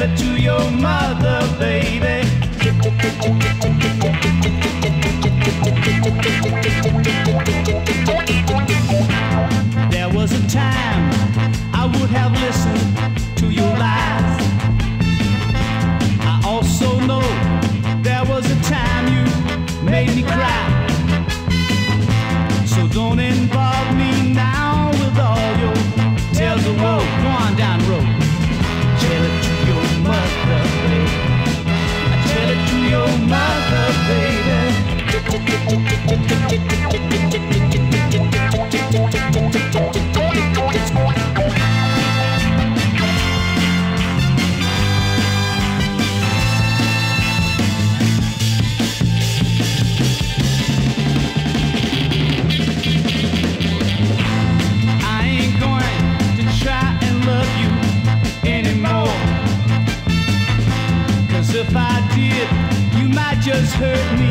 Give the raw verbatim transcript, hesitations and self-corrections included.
it to your mother, baby. There was a time I would have listened to your lies. I also know there was a time you made me cry. So don't involve me now with all your tales of woe. Go on down the road. Tell it to your mother, baby. I tell it to your mother, baby. I ain't going to try and love you anymore. 'Cause if I did, you might just hurt me